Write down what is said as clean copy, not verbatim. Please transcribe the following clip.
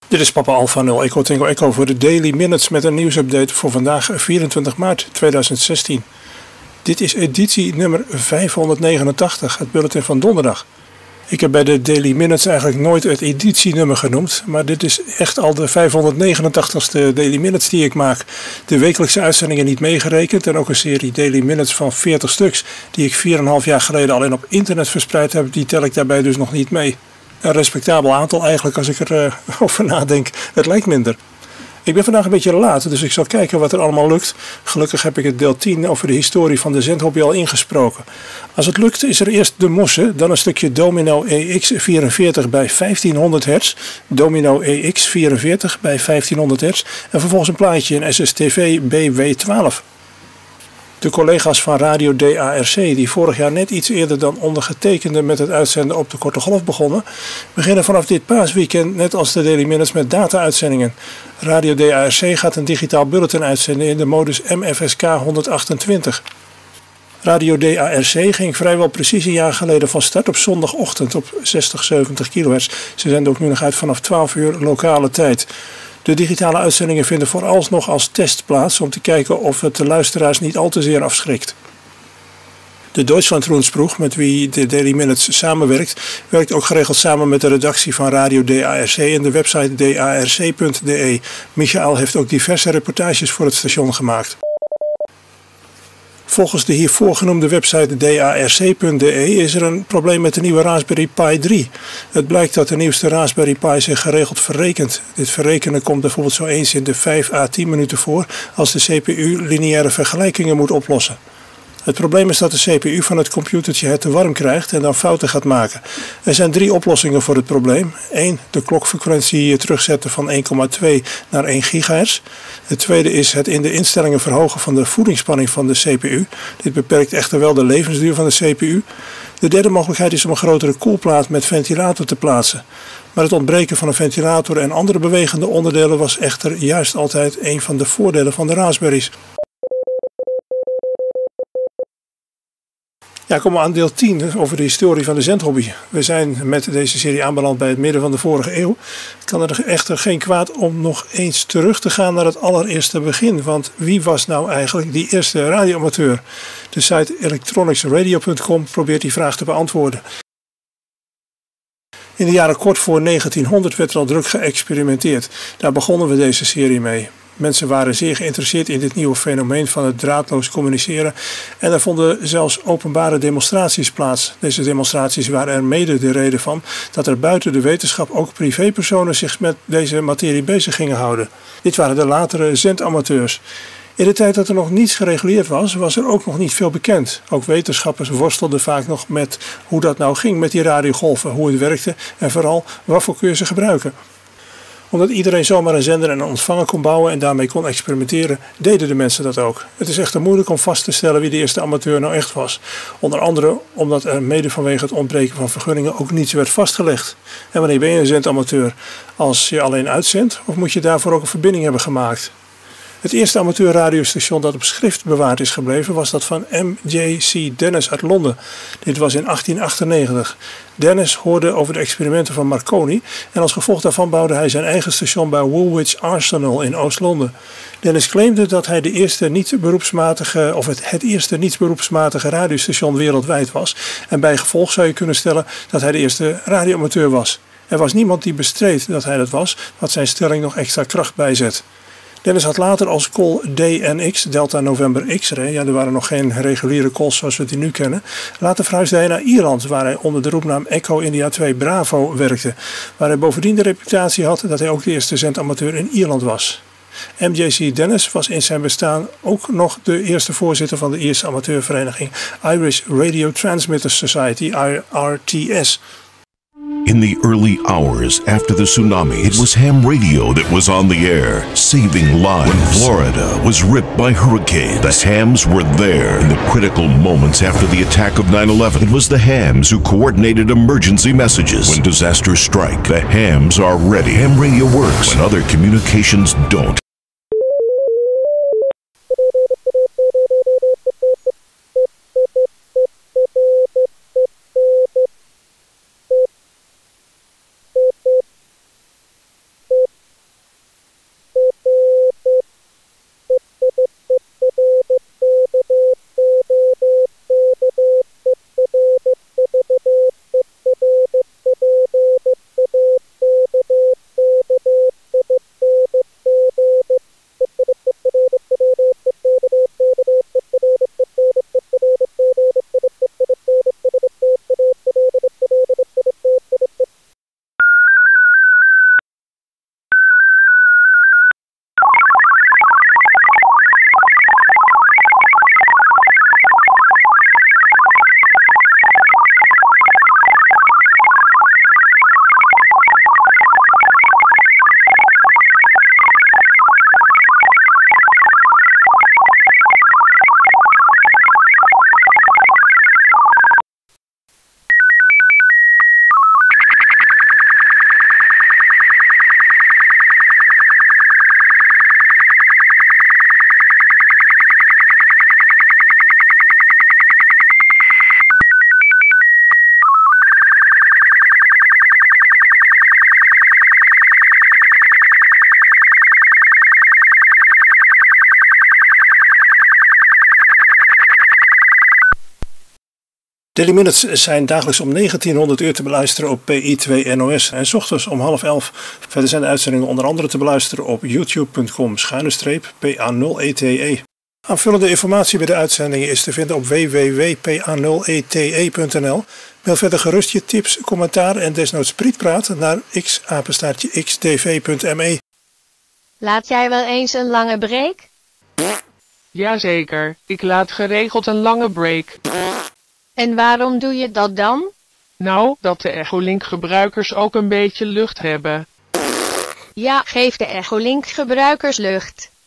Dit is Papa Alpha 0 Echo Tango Echo voor de Daily Minutes met een nieuwsupdate voor vandaag 24 maart 2016. Dit is editie nummer 589, het bulletin van donderdag. Ik heb bij de Daily Minutes eigenlijk nooit het editienummer genoemd, maar dit is echt al de 589ste Daily Minutes die ik maak. De wekelijkse uitzendingen niet meegerekend en ook een serie Daily Minutes van 40 stuks die ik 4,5 jaar geleden alleen op internet verspreid heb, die tel ik daarbij dus nog niet mee. Een respectabel aantal eigenlijk als ik erover nadenk. Het lijkt minder. Ik ben vandaag een beetje laat, dus ik zal kijken wat er allemaal lukt. Gelukkig heb ik het deel 10 over de historie van de zendhobby al ingesproken. Als het lukt is er eerst de mossen, dan een stukje Domino EX44 bij 1500 Hz. Domino EX44 bij 1500 Hz. En vervolgens een plaatje in SSTV BW12. De collega's van Radio DARC, die vorig jaar net iets eerder dan ondergetekende met het uitzenden op de korte golf begonnen, beginnen vanaf dit paasweekend net als de Daily Minutes met data-uitzendingen. Radio DARC gaat een digitaal bulletin uitzenden in de modus MFSK 128. Radio DARC ging vrijwel precies een jaar geleden van start op zondagochtend op 60-70 kHz. Ze zenden ook nu nog uit vanaf 12 uur lokale tijd. De digitale uitzendingen vinden vooralsnog als test plaats om te kijken of het de luisteraars niet al te zeer afschrikt. De Deutschlandrundspruch, met wie de Daily Minutes samenwerkt, werkt ook geregeld samen met de redactie van Radio DARC en de website darc.de. Michael heeft ook diverse reportages voor het station gemaakt. Volgens de hiervoor genoemde website darc.de is er een probleem met de nieuwe Raspberry Pi 3. Het blijkt dat de nieuwste Raspberry Pi zich geregeld verrekent. Dit verrekenen komt bijvoorbeeld zo eens in de 5 à 10 minuten voor als de CPU lineaire vergelijkingen moet oplossen. Het probleem is dat de CPU van het computertje het te warm krijgt en dan fouten gaat maken. Er zijn 3 oplossingen voor het probleem. 1. De klokfrequentie terugzetten van 1,2 naar 1 GHz. Het tweede is het in de instellingen verhogen van de voedingsspanning van de CPU. Dit beperkt echter wel de levensduur van de CPU. De derde mogelijkheid is om een grotere koelplaat met ventilator te plaatsen. Maar het ontbreken van een ventilator en andere bewegende onderdelen was echter juist altijd een van de voordelen van de Raspberries. Ja, komen we aan deel 10 over de historie van de zendhobby. We zijn met deze serie aanbeland bij het midden van de vorige eeuw. Het kan er echter geen kwaad om nog eens terug te gaan naar het allereerste begin. Want wie was nou eigenlijk die eerste radioamateur? De site electronicsradio.com probeert die vraag te beantwoorden. In de jaren kort voor 1900 werd er al druk geëxperimenteerd. Daar begonnen we deze serie mee. Mensen waren zeer geïnteresseerd in dit nieuwe fenomeen van het draadloos communiceren en er vonden zelfs openbare demonstraties plaats. Deze demonstraties waren er mede de reden van dat er buiten de wetenschap ook privépersonen zich met deze materie bezig gingen houden. Dit waren de latere zendamateurs. In de tijd dat er nog niets gereguleerd was, was er ook nog niet veel bekend. Ook wetenschappers worstelden vaak nog met hoe dat nou ging met die radiogolven, hoe het werkte en vooral waarvoor kun je ze gebruiken. Omdat iedereen zomaar een zender en een ontvanger kon bouwen en daarmee kon experimenteren, deden de mensen dat ook. Het is echter moeilijk om vast te stellen wie de eerste amateur nou echt was. Onder andere omdat er mede vanwege het ontbreken van vergunningen ook niets werd vastgelegd. En wanneer ben je een zendamateur? Als je alleen uitzendt of moet je daarvoor ook een verbinding hebben gemaakt? Het eerste amateurradiostation dat op schrift bewaard is gebleven was dat van M.J.C. Dennis uit Londen. Dit was in 1898. Dennis hoorde over de experimenten van Marconi en als gevolg daarvan bouwde hij zijn eigen station bij Woolwich Arsenal in Oost-Londen. Dennis claimde dat hij het eerste niet-beroepsmatige radiostation wereldwijd was en bij gevolg zou je kunnen stellen dat hij de eerste radioamateur was. Er was niemand die bestreed dat hij dat was, wat zijn stelling nog extra kracht bijzet. Dennis had later als call DNX, Delta November X-ray, er waren nog geen reguliere calls zoals we die nu kennen, later verhuisde hij naar Ierland, waar hij onder de roepnaam Echo India 2 Bravo werkte, waar hij bovendien de reputatie had dat hij ook de eerste zendamateur in Ierland was. M.J.C. Dennis was in zijn bestaan ook nog de eerste voorzitter van de Ierse amateurvereniging Irish Radio Transmitters Society, IRTS. In the early hours after the tsunami, it was ham radio that was on the air, saving lives. When Florida was ripped by hurricanes, the hams were there. In the critical moments after the attack of 9/11, it was the hams who coordinated emergency messages. When disasters strike, the hams are ready. Ham radio works when other communications don't. Daily Minutes zijn dagelijks om 1900 uur te beluisteren op PI2 NOS en 's ochtends om 10:30. Verder zijn de uitzendingen onder andere te beluisteren op youtube.com/PA0ETE. Aanvullende informatie bij de uitzendingen is te vinden op www.pa0ete.nl. Mail verder gerust je tips, commentaar en desnoods prietpraat naar x@xtv.me. Laat jij wel eens een lange break? Jazeker, ik laat geregeld een lange break. En waarom doe je dat dan? Nou, dat de Echolink gebruikers ook een beetje lucht hebben. Ja, geef de Echolink gebruikers lucht.